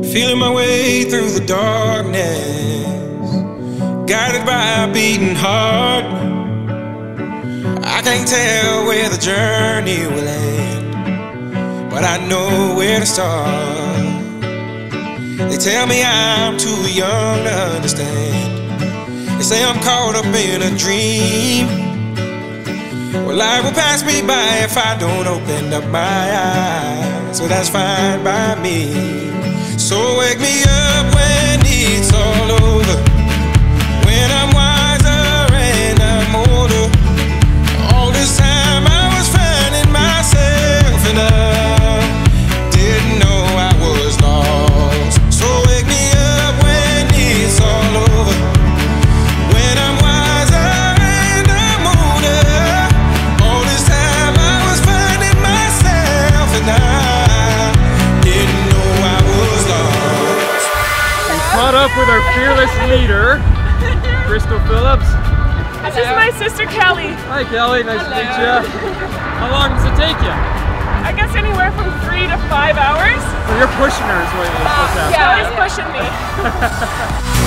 Feeling my way through the darkness, guided by a beating heart. I can't tell where the journey will end, but I know where to start. They tell me I'm too young to understand. They say I'm caught up in a dream. Well, life will pass me by if I don't open up my eyes. So that's fine by me. So wake me up when it's all over, when I'm wiser and I'm older. All this time I was finding myself and I didn't know I was lost. So wake me up when it's all over, when I'm wiser and I'm older. All this time I was finding myself and I didn't know I was lost. We caught up with our fearless leader, Crystal Phillips. This is my sister Kelly. Hi Kelly, nice to meet you. How long does it take you? I guess anywhere from 3 to 5 hours. So you're pushing her is what you're supposed to have. Yeah, he's pushing me.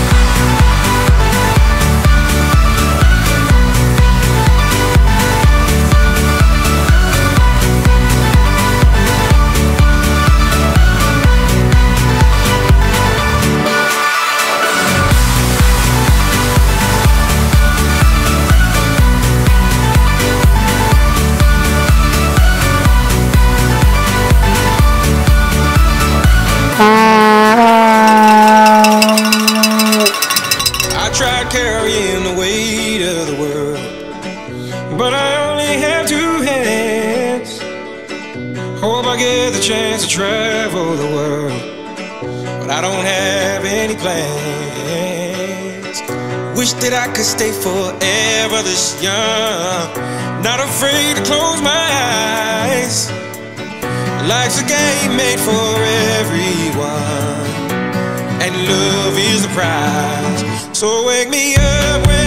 I tried carrying the weight of the world, but I only have 2 hands. Hope I get the chance to travel the world, but I don't have any plans. Wish that I could stay forever this young, not afraid to close my eyes. Life's a game made for everyone, and love is the prize. So wake me up when